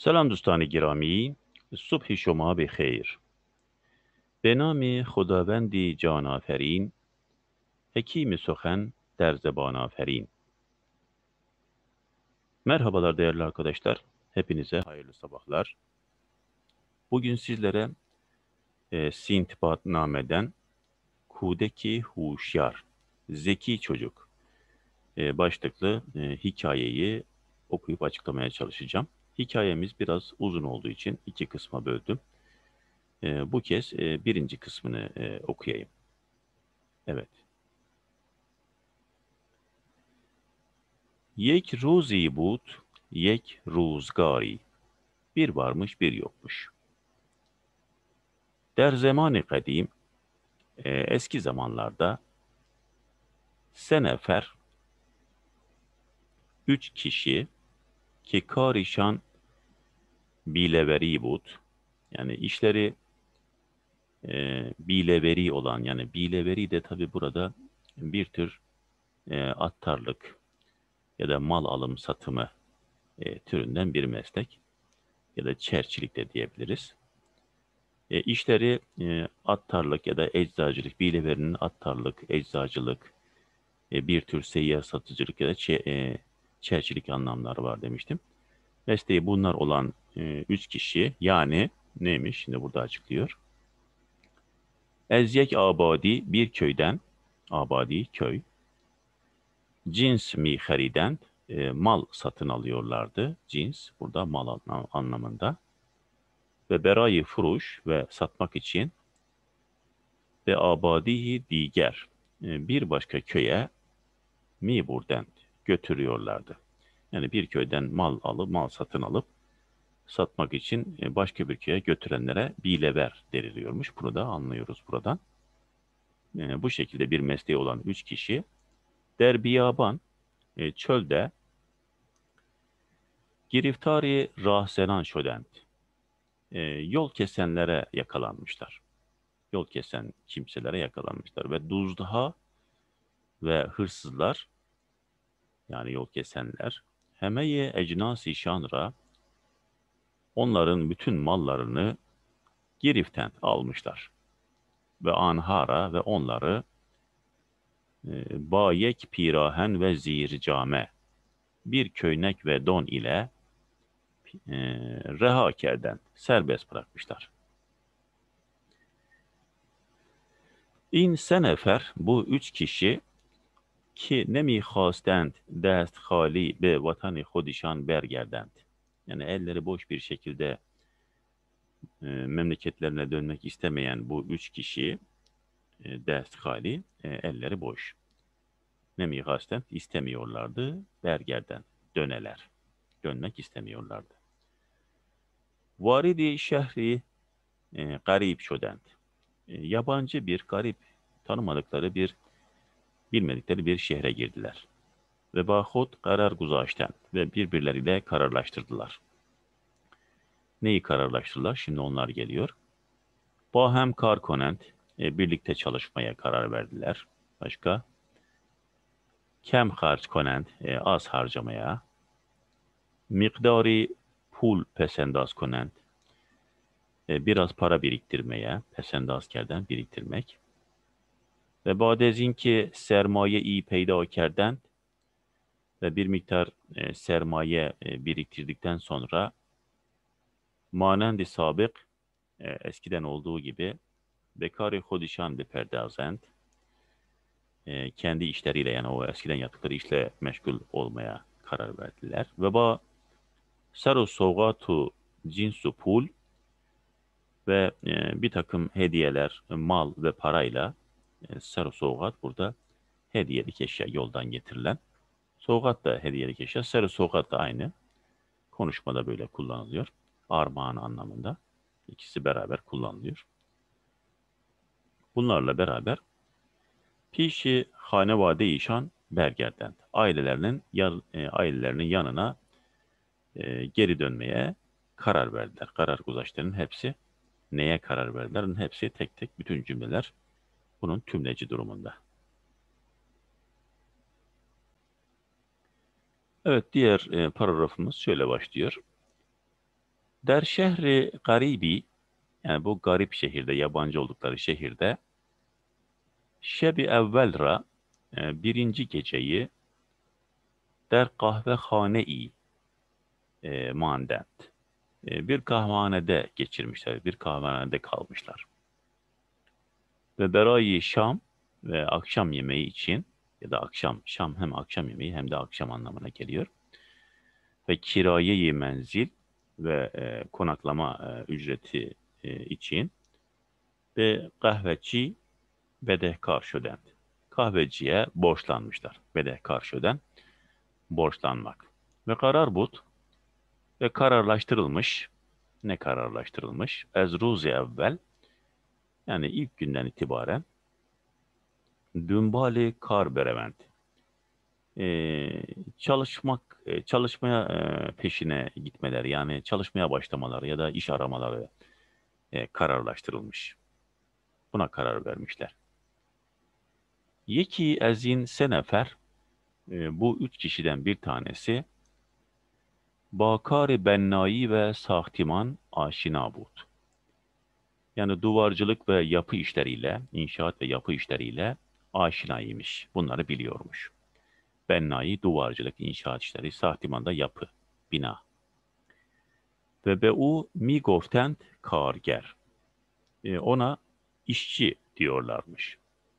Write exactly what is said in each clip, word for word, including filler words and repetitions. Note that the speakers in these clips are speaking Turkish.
سلام دوستان گرامی، صبح شما به خیر. به نام خداوندی جان آفرین، حکیم سخن در زبان آفرین. Merhabalar değerli arkadaşlar. Hepinize hayırlı sabahlar. Bugün sizlere e, Sintbadname'den Kudeki Huşyar, Zeki Çocuk e, başlıklı e, hikayeyi okuyup açıklamaya çalışacağım. Hikayemiz biraz uzun olduğu için iki kısma böldüm. E, bu kez e, birinci kısmını e, okuyayım. Evet. یک روزی بود، یک روزگاری. Bir varmış bir yokmuş. Der zaman kadim, e, eski zamanlarda senefer, üç kişi ki karişan bileveri bud, yani işleri e, bileveri olan, yani bileveri de tabi burada bir tür e, attarlık ya da mal alım satımı e, türünden bir meslek ya da çerçilik de diyebiliriz. E, işleri e, attarlık ya da eczacılık, bileverinin attarlık, eczacılık, e, bir tür seyyar satıcılık ya da çe, e, çerçilik anlamları var demiştim. Mesleği bunlar olan e, üç kişi, yani neymiş? Şimdi burada açıklıyor. Ezyek abadi, bir köyden, abadi köy, cins mi hariden, e, mal satın alıyorlardı. Cins burada mal anlamında. Ve berayı furuş, ve satmak için, ve abadihi diğer, e, bir başka köye mi buradan götürüyorlardı. Yani bir köyden mal alıp mal satın alıp satmak için e, başka bir köye götürenlere bilever deniliyormuş. Bunu da anlıyoruz buradan. E, bu şekilde bir mesleği olan üç kişi derbiyaban, e, çölde, giriftari rahsenan şodent, e, yol kesenlere yakalanmışlar. Yol kesen kimselere yakalanmışlar ve duzdaha ve hırsızlar, yani yol kesenler, hemeye ecnasi şanra, onların bütün mallarını giriften almışlar. Ve anhara, ve onları e, bayek pirahen ve zircame, bir köynek ve don ile e, reha kerden, serbest bırakmışlar. İn senefer, bu üç kişi ki nemi khastend dest hali be vatani hodişan bergerdend. Yani elleri boş bir şekilde e, memleketlerine dönmek istemeyen bu üç kişi, e, dest hali, e, elleri boş. Nemi gasten istemiyorlardı. Bergerden döneler. Dönmek istemiyorlardı. Varidi şehri e, garip şodent. E, yabancı bir, garip, tanımadıkları bir, bilmedikleri bir şehre girdiler. Ve bahut karar guzaşten, ve birbirleriyle kararlaştırdılar. Neyi kararlaştırdılar? Şimdi onlar geliyor. Bahem karkonent, e, birlikte çalışmaya karar verdiler. Başka? Kem harç konent, e, az harcamaya. Mikdari pul pesendaz konent, e, biraz para biriktirmeye, pesendazkerden biriktirmek. Ve badezin ki sermaye iyi peyda kerden, ve bir miktar e, sermaye e, biriktirdikten sonra manendi sabık, e, eskiden olduğu gibi bekari hodişan bir perdazent, e, kendi işleriyle, yani o eskiden yaptıkları işle meşgul olmaya karar verdiler. Ve ba saru sogatu cinsu pul, ve e, bir takım hediyeler, mal ve parayla, e, sarı soğugat burada hediyelik eşya, yoldan getirilen. Soğugat da hediyelik eşya, sarı soğugat da aynı. Konuşmada böyle kullanılıyor. Armağan anlamında. İkisi beraber kullanılıyor. Bunlarla beraber pişi hanevade işan bergerden, ailelerinin yan, e, ailelerinin yanına e, geri dönmeye karar verdiler. Karar guzaşlarının hepsi neye karar verdiler? Hepsi tek tek, bütün cümleler bunun tümleci durumunda. Evet, diğer e, paragrafımız şöyle başlıyor. Der şehri garibi, yani bu garip şehirde, yabancı oldukları şehirde şebi evvelra, e, birinci geceyi der kahvehane-i e, mandent. E, bir kahvehanede geçirmişler, bir kahvehanede kalmışlar. Ve berayı Şam ve akşam yemeği için ya da akşam, Şam hem akşam yemeği hem de akşam anlamına geliyor. Ve kiraye-i menzil ve e, konaklama e, ücreti e, için ve kahveci bedehkar şöden. Kahveciye borçlanmışlar. Bedehkar şöden borçlanmak. Ve karar but ve kararlaştırılmış. Ne kararlaştırılmış? Ezruzi evvel, yani ilk günden itibaren dümbali kar berevent. Ee, çalışmak, e, çalışmaya e, peşine gitmeleri, yani çalışmaya başlamaları ya da iş aramaları e, kararlaştırılmış. Buna karar vermişler. Yeki ezin senefer, e, bu üç kişiden bir tanesi Bakar Bennai ve Sahtiman aşina bud. Yani duvarcılık ve yapı işleriyle, inşaat ve yapı işleriyle aşinaymış. Bunları biliyormuş. Bennai duvarcılık, inşaat işleri, Sahtiman da yapı, bina. Ve be u mi goftent karger. E, ona işçi diyorlarmış.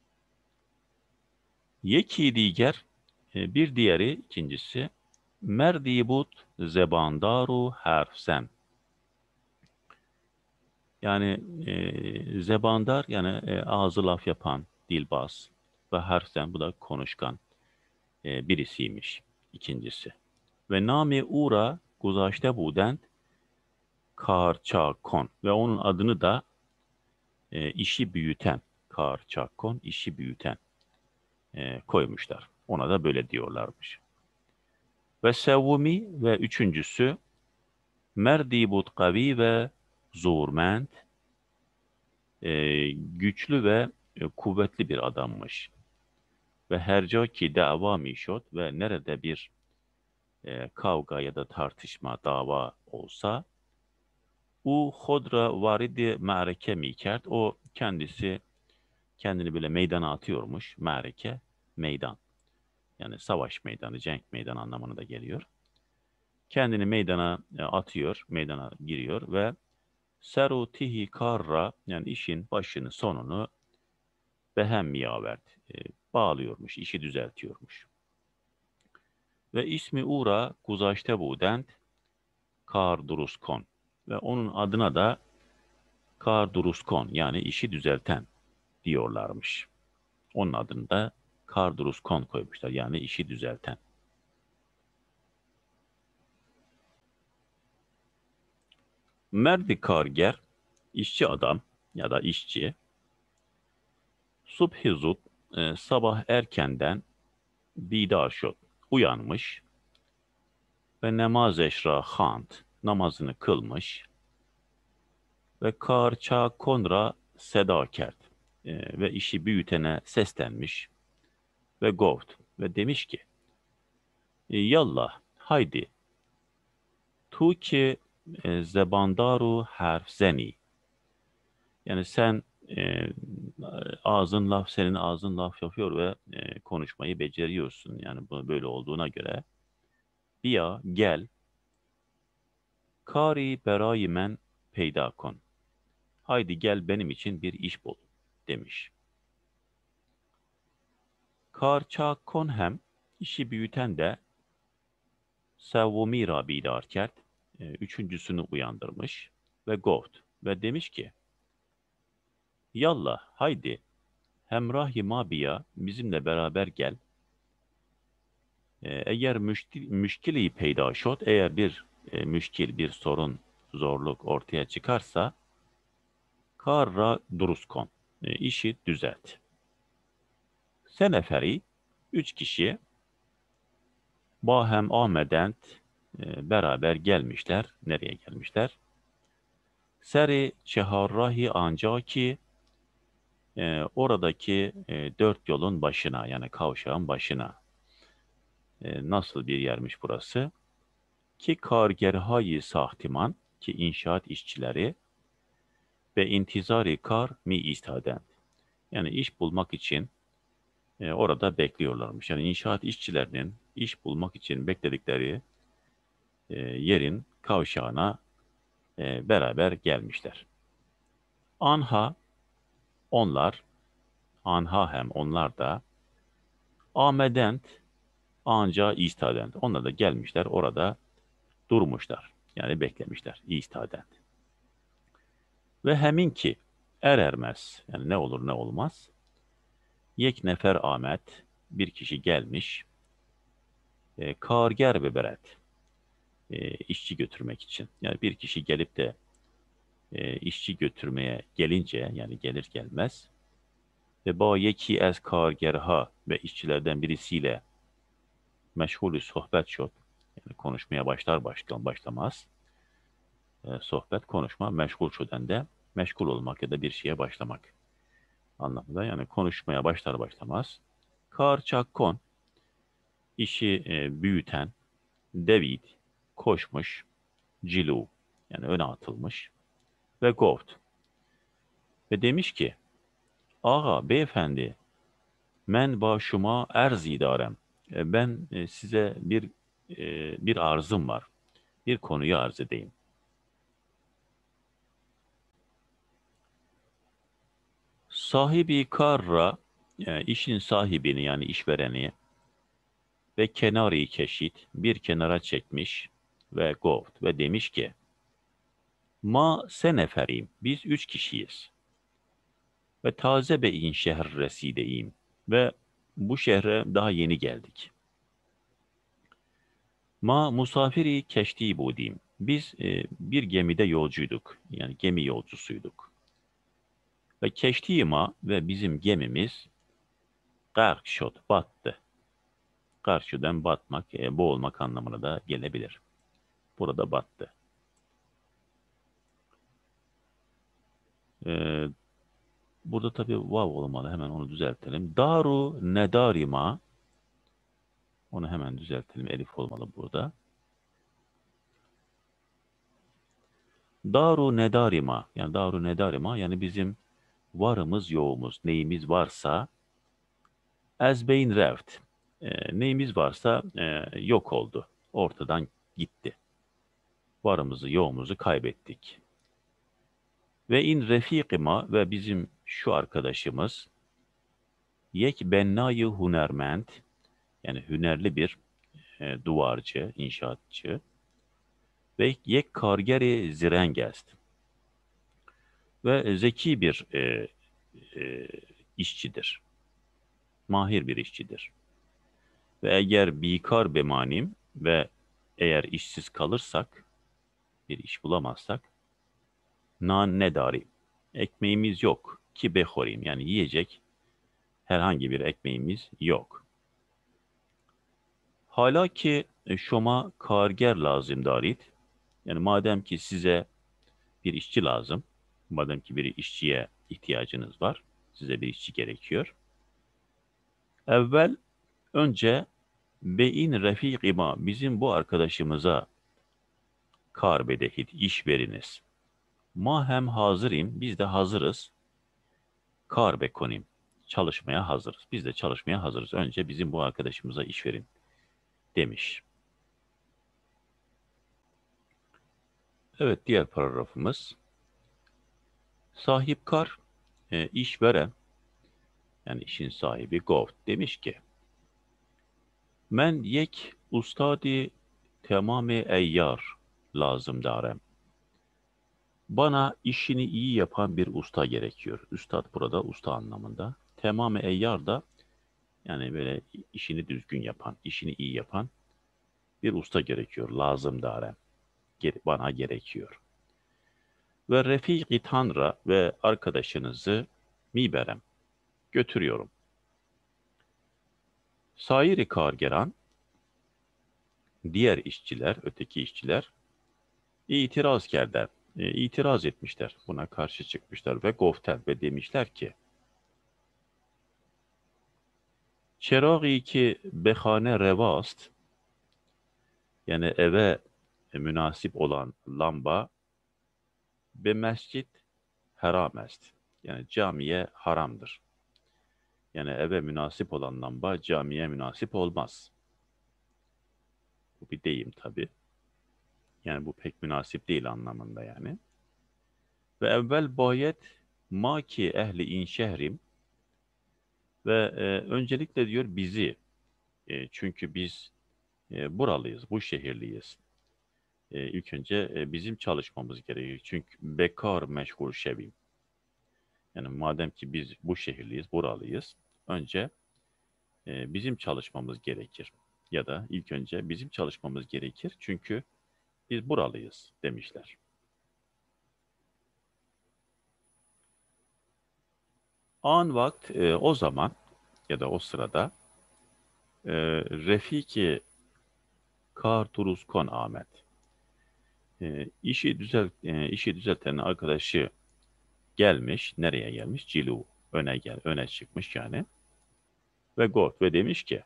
Yeki diğer, e, bir diğeri, ikincisi merdi bud zebandaru harfsen. Yani e, zebandar, yani e, ağzı laf yapan, dilbaz ve harften, bu da konuşkan e, birisiymiş ikincisi. Ve nami ura guzaşte budent karçakon, ve onun adını da e, işi büyüten, karçakon, işi büyüten e, koymuşlar. Ona da böyle diyorlarmış. Ve sevvumi, ve üçüncüsü merdi butkavi ve zurment, e, güçlü ve e, kuvvetli bir adammış. Ve herca ki dava mişot, ve nerede bir e, kavga ya da tartışma, dava olsa u hodra varidi ma'reke mikert, o kendisi kendini böyle meydana atıyormuş. Ma'reke, meydan. Yani savaş meydanı, cenk meydanı anlamına da geliyor. Kendini meydana e, atıyor, meydana giriyor ve serutihi karra, yani işin başını sonunu behem yavert, e, bağlıyormuş, işi düzeltiyormuş. Ve ismi ura guzaşte budent kar duruskon, ve onun adına da kar duruskon, yani işi düzelten diyorlarmış. Onun adını da kar duruskon koymuşlar, yani işi düzelten. Merdi karger, işçi adam ya da işçi, subhizut, e, sabah erkenden bidar şot, uyanmış ve namaz eşra hant, namazını kılmış ve karça konra seda kert, e, ve işi büyütene seslenmiş ve govt, ve demiş ki e, yallah haydi tu ki e, zebandaru harf zeni, yani sen e, ağzın laf, senin ağzın laf yapıyor ve e, konuşmayı beceriyorsun, yani bu böyle olduğuna göre biya gel kari berayi men peyda kon, haydi gel benim için bir iş bul demiş. Karça kon hem, işi büyüten de Sevvumira bidar kert, e, üçüncüsünü uyandırmış ve govt, ve demiş ki yallah haydi hemrahi mabiya, bizimle beraber gel. E, eğer müşkil, müşkili peyda şot, eğer bir e, müşkil, bir sorun, zorluk ortaya çıkarsa karra duruskon, e, işi düzelt. Seneferi, üç kişi Bahem Ahmedent e, beraber gelmişler. Nereye gelmişler? Seri Çeharrahi Ancaki, e, oradaki e, dört yolun başına, yani kavşağın başına. E, nasıl bir yermiş burası? Ki kargerhayi sahtiman, ki inşaat işçileri ve intizari kar mi istadend. Yani iş bulmak için e, orada bekliyorlarmış. Yani inşaat işçilerinin iş bulmak için bekledikleri e, yerin kavşağına e, beraber gelmişler. Anha onlar, anha hem onlar da amedent anca istadent. Onlar da gelmişler orada durmuşlar. Yani beklemişler istadent. Ve hemin ki er ermez yani ne olur ne olmaz. Yek nefer Ahmet bir kişi gelmiş e, karger ve beret e, işçi götürmek için. Yani bir kişi gelip de e, işçi götürmeye gelince yani gelir gelmez ve ba yeki ez kargerha ve işçilerden birisiyle meşgulü sohbet şot yani konuşmaya başlar başkan başlamaz e, sohbet konuşma meşgul şoden de meşgul olmak ya da bir şeye başlamak anlamında yani konuşmaya başlar başlamaz kar çakkon işi e, büyüten David koşmuş cilu yani öne atılmış ve govt ve demiş ki ağa beyefendi men başıma erz idarem. E, Ben e, size bir e, bir arzım var. Bir konuyu arz edeyim. Sahibi karra e, işin sahibini yani işvereni ve kenarı keşit bir kenara çekmiş ve govt ve demiş ki ma seneferim biz üç kişiyiz ve taze be in şehir resideyim ve bu şehre daha yeni geldik. Ma musafiri keşti budim. Biz e, bir gemide yolcuyduk. Yani gemi yolcusuyduk. Ve keşti ma ve bizim gemimiz gark şot battı. Karşıdan batmak, e, boğulmak anlamına da gelebilir. Burada battı. E, burada tabii vav olmalı. Hemen onu düzeltelim. Daru nedarima. Onu hemen düzeltelim. Elif olmalı burada. Daru nedarima. Yani daru nedarima. Yani bizim varımız yoğumuz. Neyimiz varsa As beyin reft. E, neyimiz varsa e, yok oldu. Ortadan gitti. Varımızı yoğumuzu kaybettik. Ve in refikima ve bizim şu arkadaşımız yek bennayı hunerment yani hünerli bir e, duvarcı, inşaatçı ve yek kargeri zirengest ve zeki bir e, e, işçidir. Mahir bir işçidir. Ve eğer bikar bemanim ve eğer işsiz kalırsak bir iş bulamazsak nan nedari ekmeğimiz yok ki behorim yani yiyecek herhangi bir ekmeğimiz yok. Hala ki e, şoma karger lazım darit yani madem ki size bir işçi lazım madem ki bir işçiye ihtiyacınız var size bir işçi gerekiyor. Evvel önce beyin refikima bizim bu arkadaşımıza kar bedehit iş veriniz. Ma hem hazırım, biz de hazırız. Kar bekonim, çalışmaya hazırız. Biz de çalışmaya hazırız. Önce bizim bu arkadaşımıza iş verin demiş. Evet, diğer paragrafımız. Sahipkar, e, işveren, yani işin sahibi Gov demiş ki, men yek ustadi tamamı eyyar lazım darem. Bana işini iyi yapan bir usta gerekiyor. Üstad burada usta anlamında. Tamamı eyyar da yani böyle işini düzgün yapan, işini iyi yapan bir usta gerekiyor. Lazım darem. Bana gerekiyor. Ve refiki tanra ve arkadaşınızı miberem. Götürüyorum. Sairi kargeran, diğer işçiler, öteki işçiler itiraz kerder. E, itiraz etmişler. Buna karşı çıkmışlar ve gofter ve demişler ki Çeragi ki behane revast yani eve münasip olan lamba Be mescid haram est. Yani camiye haramdır. Yani eve münasip olan lamba camiye münasip olmaz. Bu bir deyim tabii. Yani bu pek münasip değil anlamında yani. Ve evvel bayet ma ki ehli in şehrim ve e, öncelikle diyor bizi e, çünkü biz e, buralıyız, bu şehirliyiz. E, ilk önce e, bizim çalışmamız gerekiyor. Çünkü bekar meşgul şevim. Yani madem ki biz bu şehirliyiz, buralıyız, önce e, bizim çalışmamız gerekir. Ya da ilk önce bizim çalışmamız gerekir çünkü biz buralıyız demişler. An vakt e, o zaman ya da o sırada e, Refiki Kar Turuskon Ahmet e, işi düzelt e, işi düzelten arkadaşı gelmiş. Nereye gelmiş? Cilu öne gel öne çıkmış yani. Ve Got ve demiş ki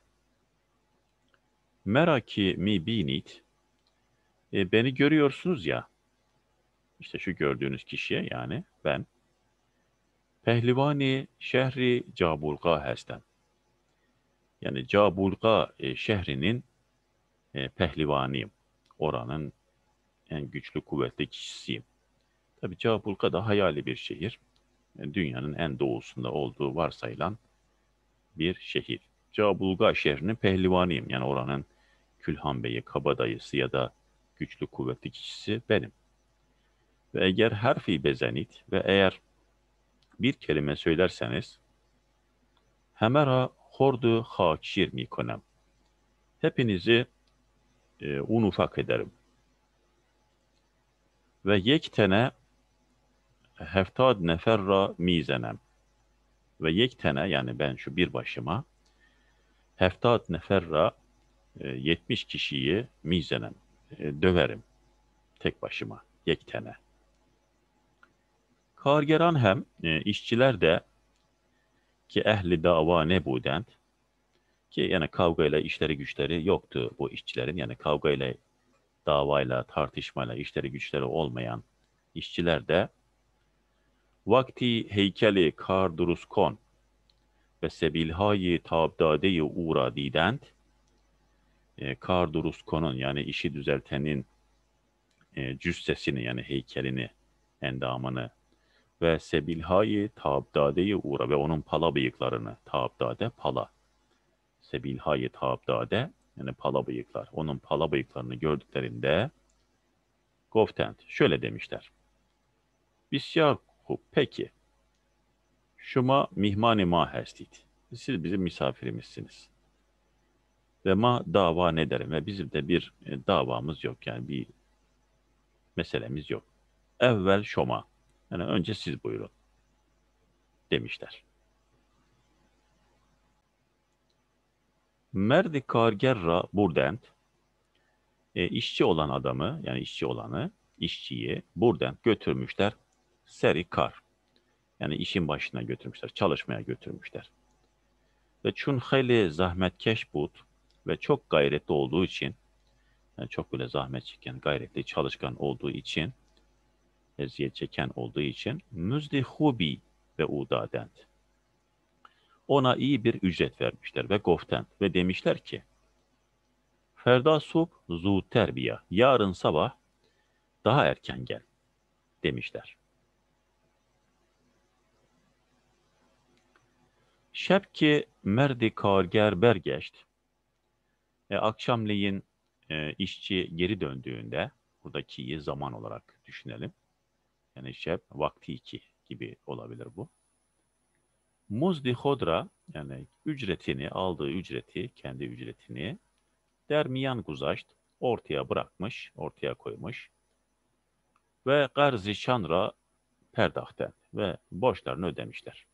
Meraki mi binit e, beni görüyorsunuz ya işte şu gördüğünüz kişiye yani ben Pehlivani şehri Cabulga hestem. Yani Cabulga e, şehrinin e, pehlivanıyım. Oranın en güçlü kuvvetli kişisiyim. Tabii Cabulga da hayali bir şehir. E, dünyanın en doğusunda olduğu varsayılan bir şehir. Cabulga şehrinin pehlivanıyım. Yani oranın Külhan Bey'i, kabadayısı ya da güçlü kuvvetli kişisi benim. Ve eğer harfi bezenit ve eğer bir kelime söylerseniz hemera hordu hakşir mikonem. Hepinizi e, un ufak ederim. Ve yek tane heftad neferra mizenem. Ve yek tane yani ben şu bir başıma heftad neferra e, yetmiş kişiyi mizenem. E, döverim tek başıma yek tane. Kargeran hem e, işçiler de ki ehli dava ne budent ki yani kavgayla işleri güçleri yoktu bu işçilerin yani kavgayla davayla tartışmayla işleri güçleri olmayan işçiler de vakti heykeli Karduruskon ve sebilhayi tabdade-i uğra dident e, Karduruskon'un yani işi düzeltenin e, cüssesini yani heykelini endamını ve sebilhayi tabdade-i uğra ve onun pala bıyıklarını tabdade pala sebilhayi tabdade yani pala bıyıklar onun pala bıyıklarını gördüklerinde Goftent şöyle demişler. Bisyar peki şuma mihmani ma hestit. Siz bizim misafirimizsiniz. Ve ma dava ne derim ve bizim de bir e, davamız yok yani bir meselemiz yok. Evvel şoma yani önce siz buyurun demişler. Merdi kargerra burdent e, işçi olan adamı yani işçi olanı işçiyi buradan götürmüşler seri kar yani işin başına götürmüşler çalışmaya götürmüşler. Ve çun hayli zahmetkeş bud ve çok gayretli olduğu için yani çok böyle zahmet çeken gayretli çalışkan olduğu için eziyet çeken olduğu için müzdi hubi ve udadent ona iyi bir ücret vermişler ve goften ve demişler ki Ferda sub zu terbiye yarın sabah daha erken gel demişler. Şebki merdi karger bergeçt. E, akşamleyin e, işçi geri döndüğünde buradaki zaman olarak düşünelim. Yani şeb vakti iki gibi olabilir bu. Muzdi hodra yani ücretini aldığı ücreti kendi ücretini dermiyan guzaşt ortaya bırakmış ortaya koymuş ve garzi şanra perdahten ve borçlarını ödemişler.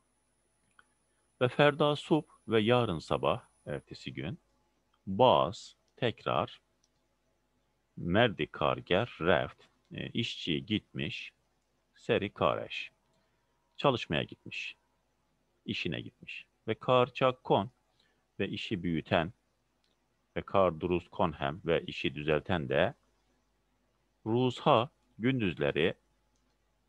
Ve ferda sub ve yarın sabah ertesi gün Baz tekrar merdi karger reft e, işçi gitmiş seri kareş çalışmaya gitmiş işine gitmiş ve karçak kon ve işi büyüten ve kar duruz konhem ve işi düzelten de ruzha gündüzleri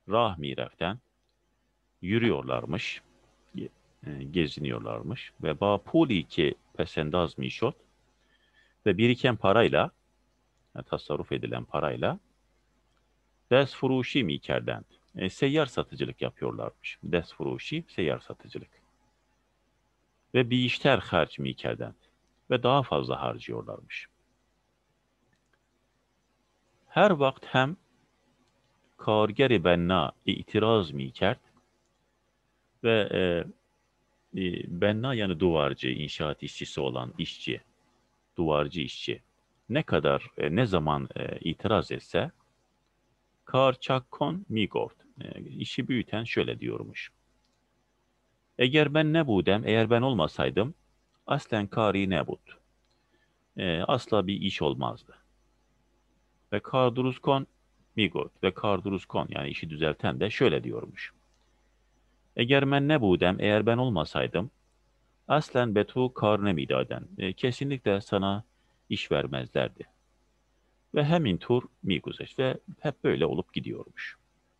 rah mireften yürüyorlarmış, ge- e, geziniyorlarmış ve ba puli ki pesendaz mişot ve biriken parayla, yani tasarruf edilen parayla dest furuşi mikerden e, seyyar satıcılık yapıyorlarmış. Dest furuşi seyyar satıcılık. Ve bir işler harç mikerden ve daha fazla harcıyorlarmış. Her vakit hem kargeri benna itiraz mikert ve e, e, benna yani duvarcı, inşaat işçisi olan işçi, duvarcı işçi ne kadar, e, ne zaman e, itiraz etse kar çakkon migort. E, işi büyüten şöyle diyormuş. Eğer ben ne budem, eğer ben olmasaydım aslen kari ne bud. E, asla bir iş olmazdı. Ve karduruzkon migort ve karduruzkon yani işi düzelten de şöyle diyormuş. Eğer ben ne budem, eğer ben olmasaydım aslen betu kar ne midaden. E, kesinlikle sana iş vermezlerdi. Ve hemin tur miguzeş ve hep böyle olup gidiyormuş.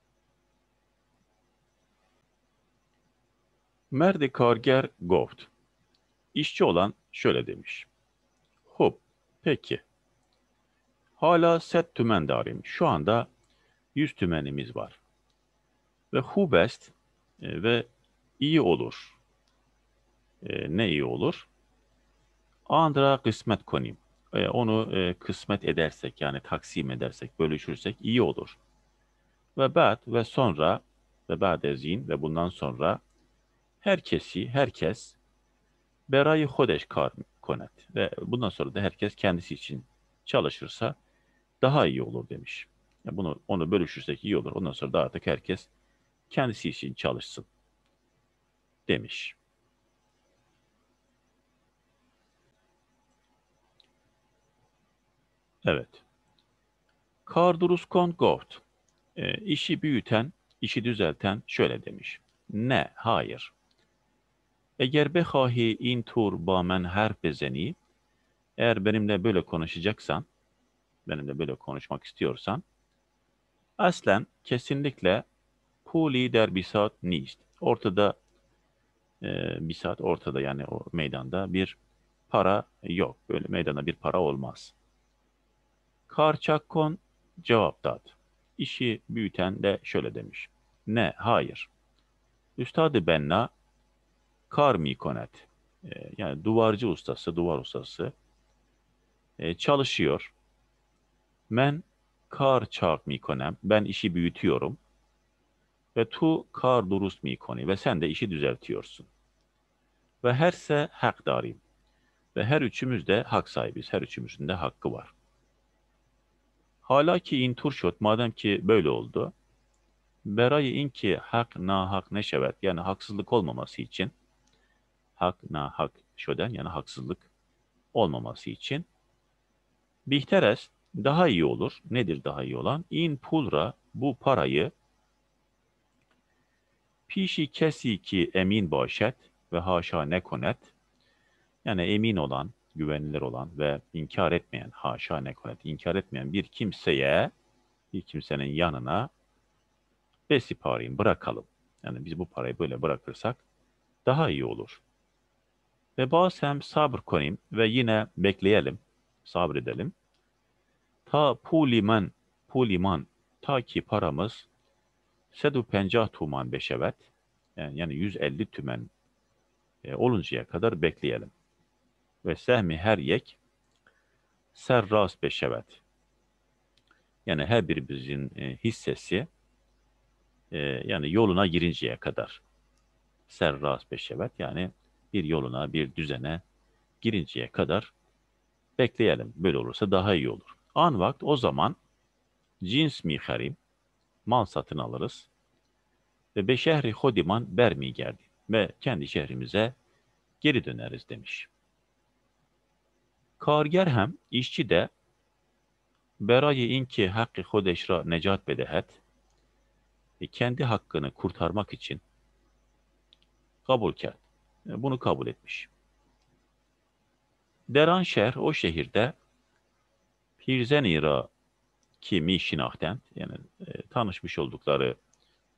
Merdi karger goft. İşçi olan şöyle demiş. Hop, peki. Hala set tümen darim. Şu anda yüz tümenimiz var. Ve hubest e, ve iyi olur. E, ne iyi olur? Andra kısmet konim. E, onu e, kısmet edersek yani taksim edersek, bölüşürsek iyi olur. Ve ba'd ve sonra ve ba'dezin ve bundan sonra herkesi, herkes berayı hodeş kar konet. Ve bundan sonra da herkes kendisi için çalışırsa daha iyi olur demiş. Ya bunu onu bölüşürsek iyi olur. Ondan sonra da artık herkes kendisi için çalışsın demiş. Evet. Karduruskon Goft. E, işi büyüten, işi düzelten şöyle demiş. Ne? Hayır. Eğer behahi in tur ba men her bezeni, eğer benimle böyle konuşacaksan, benimle böyle konuşmak istiyorsan, aslen kesinlikle puli der bisat nist. Ortada e, bisat ortada yani o meydanda bir para yok. Böyle meydana bir para olmaz. Karçakkon cevap dat. İşi büyüten de şöyle demiş. Ne? Hayır. Üstadı benna kar mikonet. E, yani duvarcı ustası, duvar ustası e, çalışıyor. Men kar çak mikonem. Ben işi büyütüyorum. Ve tu kar durust mikoni. Ve sen de işi düzeltiyorsun. Ve herse hak darim. Ve her üçümüz de hak sahibiz. Her üçümüzün de hakkı var. Hala ki in turşot madem ki böyle oldu. Berayı in ki hak na hak neşevet yani haksızlık olmaması için hak na hak şöden yani haksızlık olmaması için Bihterest daha iyi olur. Nedir daha iyi olan? In pulra bu parayı pişi kesi ki emin başet ve haşa ne konet yani emin olan, güvenilir olan ve inkar etmeyen, haşa ne konet, inkar etmeyen bir kimseye, bir kimsenin yanına besiparayım bırakalım. Yani biz bu parayı böyle bırakırsak daha iyi olur. Ve bazen sabır koyayım ve yine bekleyelim, sabredelim. Ta puliman, puliman, ta ki paramız sedu pencah tuman beşevet, yani, yani yüz elli tümen e, oluncaya kadar bekleyelim. Ve sehmi her yek serras beşevet. Yani her birimizin e, hissesi e, yani yoluna girinceye kadar. Serras beşevet yani bir yoluna, bir düzene girinceye kadar bekleyelim. Böyle olursa daha iyi olur. An vakt o zaman cins miharim, mal satın alırız ve beşehri hodiman bermi geldi ve kendi şehrimize geri döneriz demiş. Karger hem işçi de berayı inki hakkı hodeşra necat bedehet e, kendi hakkını kurtarmak için kabul kert. E, Bunu kabul etmiş. Deran şehir o şehirde Pirzenira kimi şinahten yani e, tanışmış oldukları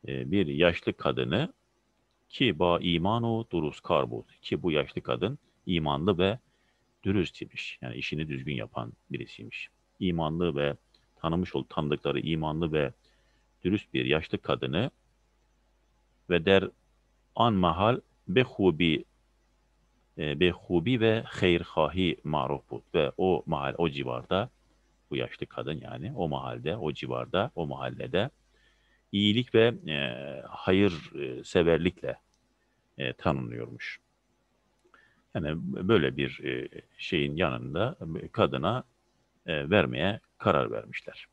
e, bir yaşlı kadını ki ba imanu durus karbut ki bu yaşlı kadın imanlı ve dürüst imiş. Yani işini düzgün yapan birisiymiş. İmanlı ve tanımış ol tanıdıkları imanlı ve dürüst bir yaşlı kadını ve der an mahal behubi e, behubi ve hayırhahi maruf bud ve o mahal o civarda bu yaşlı kadın yani o mahalde o civarda o mahallede iyilik ve e, hayır e, severlikle e, tanınıyormuş. Yani böyle bir e, şeyin yanında kadına e, vermeye karar vermişler.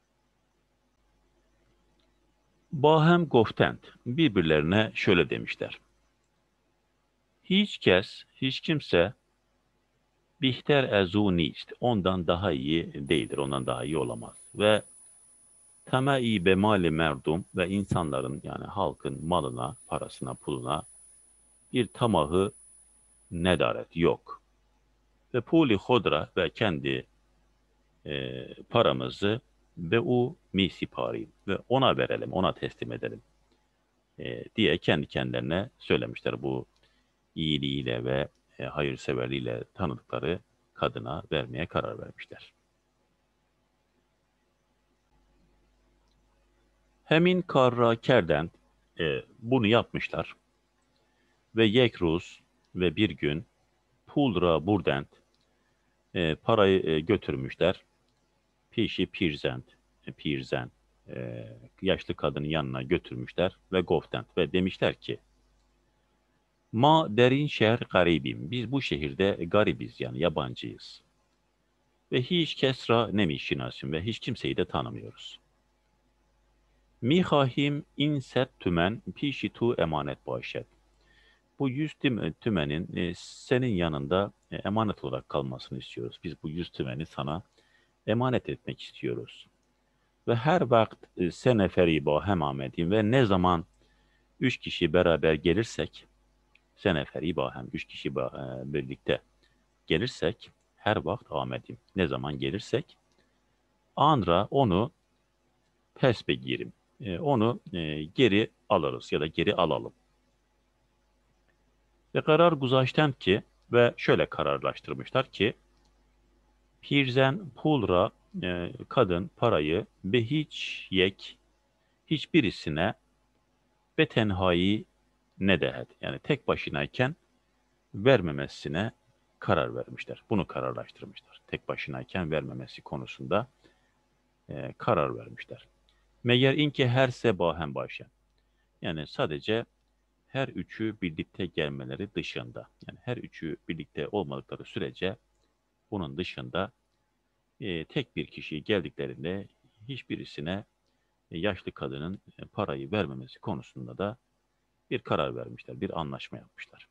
Bahem Goftent birbirlerine şöyle demişler. Hiç kes, hiç kimse bihter ezu nist. Ondan daha iyi değildir, ondan daha iyi olamaz. Ve temai be mali merdum ve insanların yani halkın malına, parasına, puluna bir tamahı nedaret yok. Ve puli hodra ve kendi e, paramızı ve u misipari ve ona verelim, ona teslim edelim e, diye kendi kendilerine söylemişler. Bu iyiliğiyle ve e, hayırseverliğiyle tanıdıkları kadına vermeye karar vermişler. Hemin karra kerden e, bunu yapmışlar ve yekruz ve bir gün pulra burdent e, parayı e, götürmüşler. Pişi pirzent, e, pirzen e, yaşlı kadının yanına götürmüşler ve goftent ve demişler ki ma derin şehir garibim. Biz bu şehirde garibiz yani yabancıyız. Ve hiç kesra nemişinasim ve hiç kimseyi de tanımıyoruz. Mihahim inset tümen pişi tu emanet başet. Bu yüz tümenin e, senin yanında e, emanet olarak kalmasını istiyoruz. Biz bu yüz tümeni sana emanet etmek istiyoruz. Ve her vakit e, seneferi ba hemametin ve ne zaman üç kişi beraber gelirsek seneferi ba hem üç kişi ba, e, birlikte gelirsek her vakit Ahmet'im. Ne zaman gelirsek Andra onu pes begirim. E, onu e, geri alırız ya da geri alalım. Ve karar guzaşten ki ve şöyle kararlaştırmışlar ki Pirzen pulra e, kadın parayı be hiç yek hiçbirisine ve tenhayı ne dehet yani tek başınayken vermemesine karar vermişler. Bunu kararlaştırmışlar. Tek başınayken vermemesi konusunda e, karar vermişler. Meğer inki her sebahen başen. Yani sadece her üçü birlikte gelmeleri dışında. Yani her üçü birlikte olmadıkları sürece bunun dışında e, tek bir kişi geldiklerinde hiçbirisine e, yaşlı kadının e, parayı vermemesi konusunda da bir karar vermişler, bir anlaşma yapmışlar.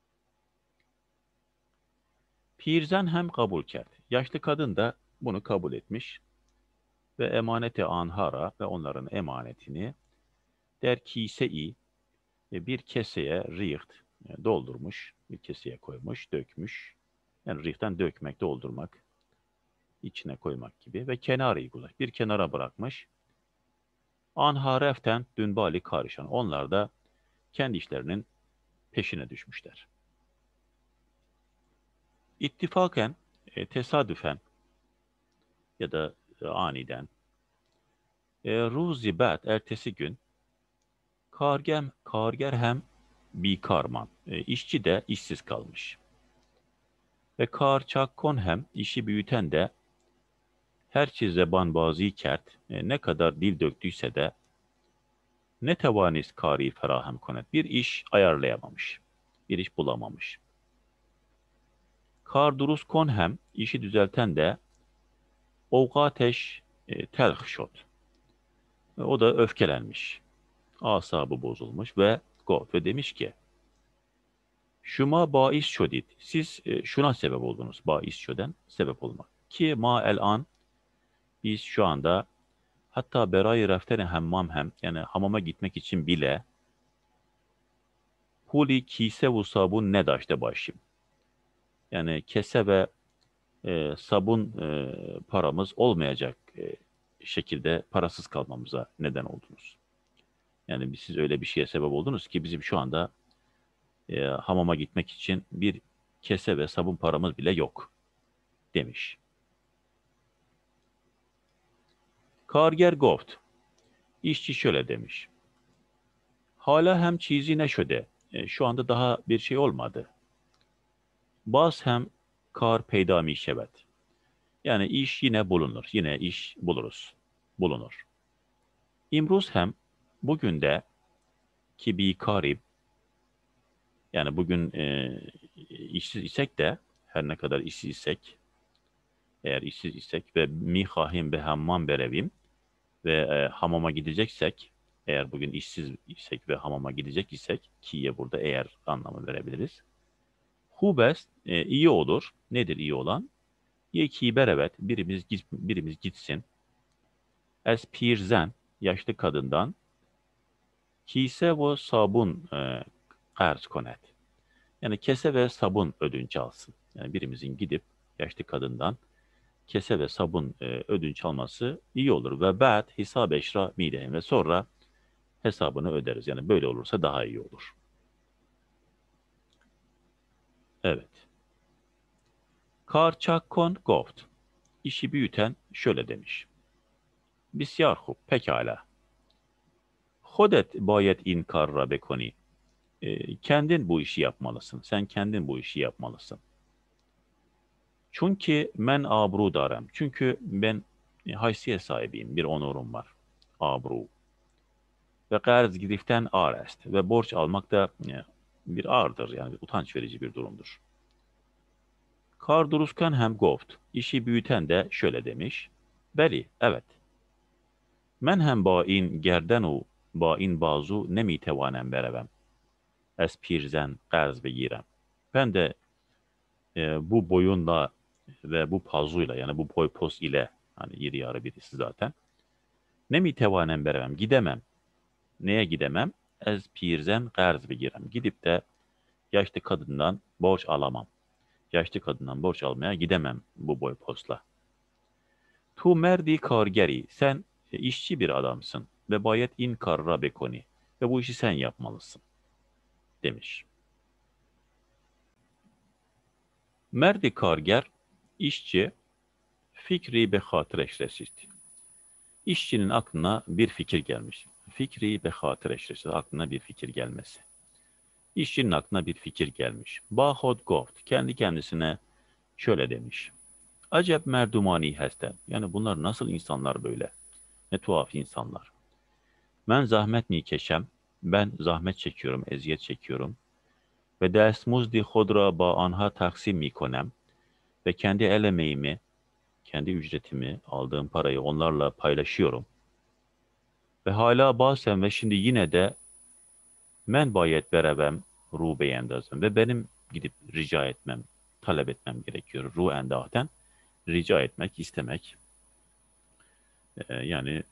Pirzan hem kabul kerdi. Yaşlı kadın da bunu kabul etmiş ve emaneti anhara ve onların emanetini der kise-i e, bir keseye riht e, doldurmuş, bir keseye koymuş, dökmüş. Yani rihten dökmek, doldurmak, içine koymak gibi ve kenarı guzak bir kenara bırakmış. Anhareften dünbali karışan. Onlar da kendi işlerinin peşine düşmüşler. İttifaken, e, tesadüfen ya da e, aniden e, ruzi bat ertesi gün kargem karger hem bir karman e, işçi de işsiz kalmış. Ve kar çakkon hem işi büyüten de her çize banbazı kert e, ne kadar dil döktüyse de ne tevanis kari ferahem konet bir iş ayarlayamamış. Bir iş bulamamış. Kar durus kon hem işi düzelten de ovgateş e, telh şot. E, o da öfkelenmiş. Asabı bozulmuş ve gov ve demiş ki şuma bais şodit. Siz e, şuna sebep oldunuz. Bais şöden sebep olmak. Ki ma el an biz şu anda hatta berayı reftene hemmam hem yani hamama gitmek için bile huli kise vu sabun ne daşta başım. Yani kese ve e, sabun e, paramız olmayacak e, şekilde parasız kalmamıza neden oldunuz. Yani siz öyle bir şeye sebep oldunuz ki bizim şu anda e, hamama gitmek için bir kese ve sabun paramız bile yok demiş. Karger goft. İşçi şöyle demiş. Hala hem çizi neşöde. E, şu anda daha bir şey olmadı. Baz hem kar peyda mi şevet. Yani iş yine bulunur. Yine iş buluruz. Bulunur. İmruz hem bugün de ki bir karib, yani bugün e, işsiz isek de, her ne kadar işsiz isek, eğer işsiz isek ve mihahim be hammam berevim ve e, hamama gideceksek, eğer bugün işsiz isek ve hamama gidecek isek, ki'ye burada eğer anlamı verebiliriz. Hubes e, iyi olur. Nedir iyi olan? Yeki berevet, birimiz git, birimiz gitsin. Es pirzen, yaşlı kadından, kise ve sabun e, qarz konet. Yani kese ve sabun ödünç alsın. Yani birimizin gidip yaşlı kadından kese ve sabun e, ödünç alması iyi olur. Ve ba'd hesab eşra midehim, ve sonra hesabını öderiz. Yani böyle olursa daha iyi olur. Evet. Karçakkon goft. İşi büyüten şöyle demiş. Bisyar hub, pekala. Hodet bayet in karra bekoni. E, kendin bu işi yapmalısın. Sen kendin bu işi yapmalısın. Çünkü men abru darem. Çünkü ben e, haysiyet sahibiyim. Bir onurum var. Abru. Ve garz gidiften ağır est. Ve borç almak da e, bir ağırdır. Yani bir utanç verici bir durumdur. Kar duruskan hem goft. İşi büyüten de şöyle demiş. Beli, evet. Men hem bain gerdenu bain bazu nemi tevanem berevem. Ez pirzen garz begirem. Ben de e, bu boyunla ve bu pazuyla, yani bu boy pos ile, hani iri yarı birisi zaten. Ne mi tevanem beremem, gidemem. Neye gidemem? Ez pirzen garz begirem. Gidip de yaşlı kadından borç alamam. Yaşlı kadından borç almaya gidemem bu boy posla. Tu merdi kargeri. Sen e, işçi bir adamsın. Ve bayet in karra bekoni. Ve bu işi sen yapmalısın. Demiş. Merdi karger, işçi, fikri be hatıreş resist. İşçinin aklına bir fikir gelmiş. Fikri be hatıreş resist. Aklına bir fikir gelmesi. İşçinin aklına bir fikir gelmiş. Bahod goft. Kendi kendisine şöyle demiş. Acep merdumani hesten. Yani bunlar nasıl insanlar böyle? Ne tuhaf insanlar. Ben zahmet nikeşem. Ben zahmet çekiyorum, eziyet çekiyorum. Ve destmuzdi hodra ba anha taksim mikonem. Ve kendi el emeğimi, kendi ücretimi, aldığım parayı onlarla paylaşıyorum. Ve hala bazen ve şimdi yine de men bayet berabem ru beyendazım. Ve benim gidip rica etmem, talep etmem gerekiyor. Ru endaten rica etmek, istemek. Ee, yani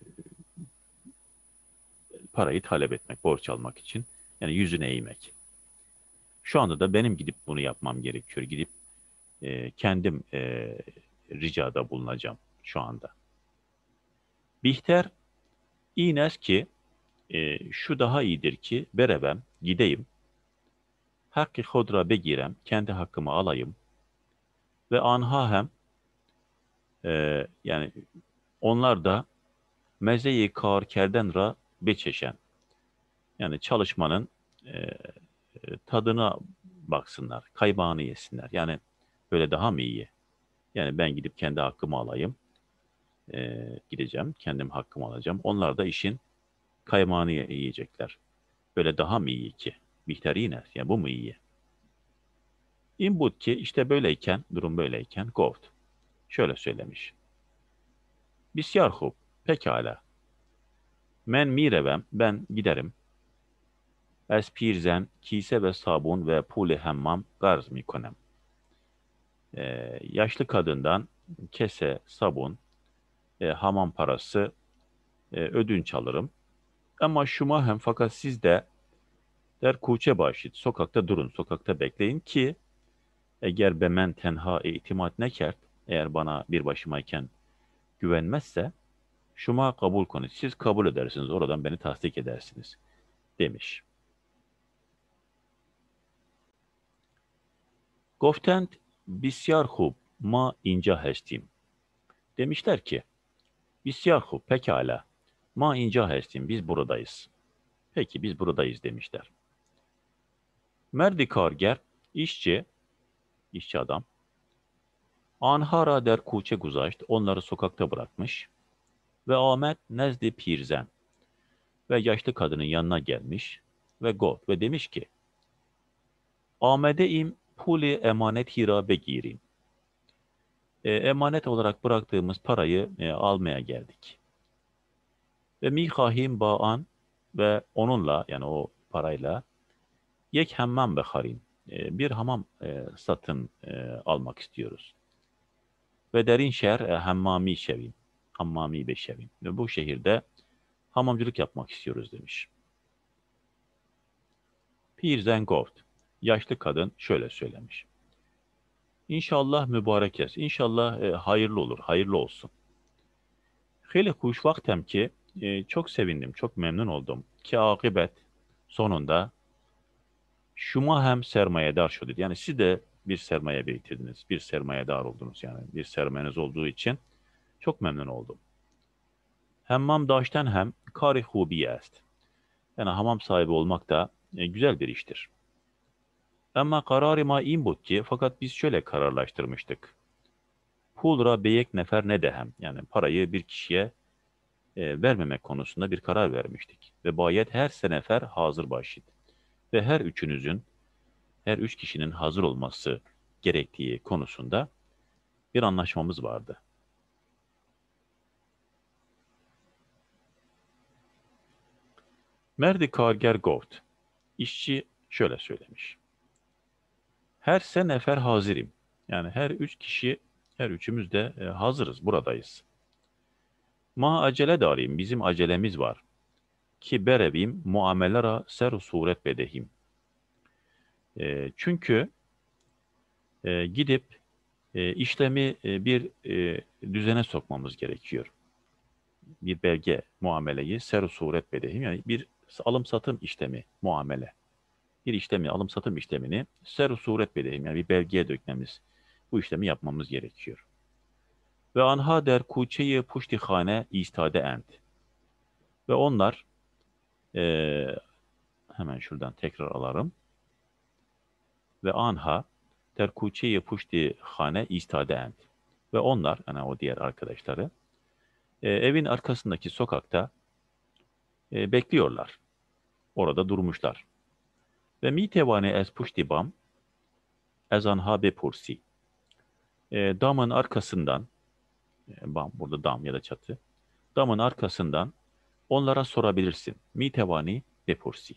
parayı talep etmek, borç almak için. Yani yüzüne eğmek. Şu anda da benim gidip bunu yapmam gerekiyor. Gidip e, kendim e, ricada bulunacağım şu anda. Bihter ines ki e, şu daha iyidir ki berebem gideyim. Hakkı hodra begirem, kendi hakkımı alayım. Ve anha hem e, yani onlar da mezeyi kar kerden ra beçeşen. Yani çalışmanın e, tadına baksınlar, kaybağını yesinler. Yani böyle daha mı iyi? Yani ben gidip kendi hakkımı alayım, e, gideceğim, kendim hakkımı alacağım. Onlar da işin kaymağını yiyecekler. Böyle daha mı iyi ki? Bihter yine, yani bu mu iyi? İmbut ki işte böyleyken, durum böyleyken Govt şöyle söylemiş. Bisyar hub, pekala. Men mirevem, ben giderim. Es pirzen, kise ve sabun ve puli hemmam garz mikonem. Ee, yaşlı kadından kese, sabun, e, hamam parası e, ödünç alırım. Ama şuma hem, fakat siz de der kuçe başit, sokakta durun, sokakta bekleyin ki eğer bemen tenha itimat nekert, eğer bana bir başımayken güvenmezse, şuma kabul konut. Siz kabul edersiniz. Oradan beni tasdik edersiniz demiş. Goftend bisyar hub ma inca hestim. Demişler ki bisyar hub pekala. Ma inca hestim biz buradayız. Peki biz buradayız demişler. Merdi karger işçi işçi adam anhara der kuçe guzaşt onları sokakta bırakmış ve Ahmet nezdi pirzen ve yaşlı kadının yanına gelmiş ve got ve demiş ki Ahmet'im puli emanet hira begirim. E, emanet olarak bıraktığımız parayı e, almaya geldik. Ve mihahim ba'an ve onunla yani o parayla yek hemmam beharim. E, bir hamam e, satın e, almak istiyoruz. Ve derin şehir e, hammami şevim. Hammami beşevim. Ve bu şehirde hamamcılık yapmak istiyoruz demiş. Pirzen Govt. Yaşlı kadın şöyle söylemiş. İnşallah mübarek es. İnşallah e, hayırlı olur. Hayırlı olsun. Hele huş vaktem ki e, çok sevindim. Çok memnun oldum. Ki akıbet sonunda şuma hem sermayedar şudid. Yani siz de bir sermaye biriktirdiniz. Bir sermayedar oldunuz yani. Bir sermayeniz olduğu için çok memnun oldum. Hemmam daşten hem kari hubi est. Yani hamam sahibi olmak da e, güzel bir iştir. Ama kararıma in bu ki fakat biz şöyle kararlaştırmıştık. Pulra beyek nefer ne dehem. Yani parayı bir kişiye e, vermemek konusunda bir karar vermiştik. Ve bayet her senefer hazır başit. Ve her üçünüzün, her üç kişinin hazır olması gerektiği konusunda bir anlaşmamız vardı. Merdi karger govt. İşçi şöyle söylemiş. Her senefer hazirim. Yani her üç kişi, her üçümüz de e, hazırız, buradayız. Ma acele darim, bizim acelemiz var. Ki berevim muamelera ser suret bedehim. E, çünkü e, gidip e, işlemi e, bir e, düzene sokmamız gerekiyor. Bir belge muameleyi ser suret bedehim yani bir alım satım işlemi muamele. Bir işlemi alım satım işlemini ser suret bedehim yani bir belgeye dökmemiz bu işlemi yapmamız gerekiyor. Ve anha der kuçeyi puştihane istade ent. Ve onlar e, hemen şuradan tekrar alarım. Ve anha der kuçeyi puştihane istade ent. Ve onlar, yani o diğer arkadaşları, e, evin arkasındaki sokakta e, bekliyorlar. Orada durmuşlar. Ve mitevane ez puştibam ez anha bepursi. E, damın arkasından, e, bam burada dam ya da çatı, damın arkasından onlara sorabilirsin. Mitevani bepursi.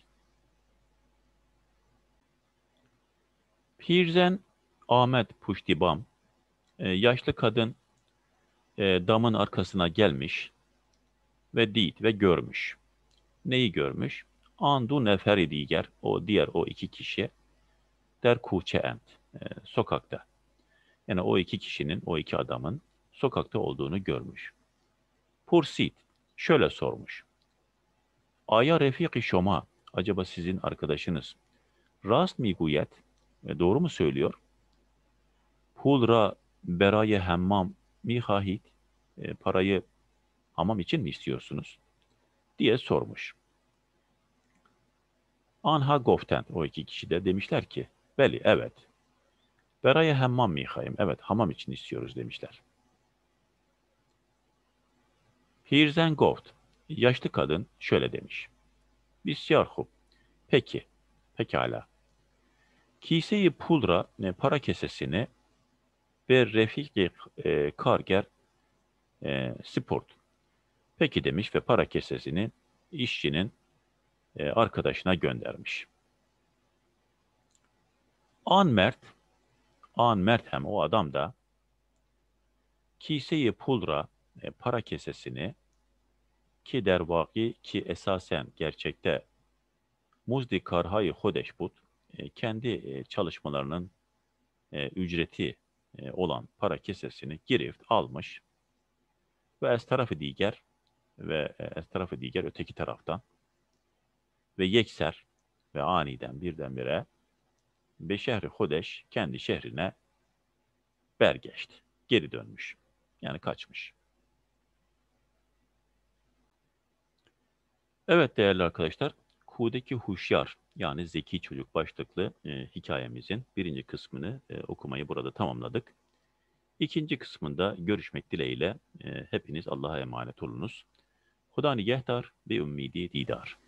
Pirzen Ahmet Puştibam, e, yaşlı kadın e, damın arkasına gelmiş ve dit ve görmüş. Neyi görmüş? Andu neferi diğer, o diğer o iki kişi der kuçe ent, e, sokakta. Yani o iki kişinin, o iki adamın sokakta olduğunu görmüş. Pursit, şöyle sormuş. Aya refiki şoma, acaba sizin arkadaşınız rast mi guyet, e, doğru mu söylüyor? Pulra beraye hemmam mihahit, e, parayı hamam için mi istiyorsunuz? Diye sormuş. Anha goften, o iki kişi de demişler ki, beli evet. Beraye hemmam mihayim, evet hamam için istiyoruz demişler. Hirzen goft, yaşlı kadın şöyle demiş. Bisyar hub, peki, pekala. Kiseyi pulra, e, para kesesini ve refiki e, karger e, sport. Peki demiş ve para kesesini işçinin e, arkadaşına göndermiş. An Mert, An Mert hem o adam da kiseyi pulra, e, para kesesini ki dervaki ki esasen gerçekte muzdi karhayı hodeş but, e, kendi e, çalışmalarının e, ücreti e, olan para kesesini girift almış ve es tarafı diğer ve e, tarafı diğer öteki taraftan ve yekser ve aniden birdenbire be şehri Hodeş kendi şehrine bergeçti. Geri dönmüş. Yani kaçmış. Evet değerli arkadaşlar, Kudeki Huşyar yani Zeki Çocuk başlıklı e, hikayemizin birinci kısmını e, okumayı burada tamamladık. İkinci kısmında görüşmek dileğiyle e, hepiniz Allah'a emanet olunuz. Huda nigehtar ve ümmidi didar.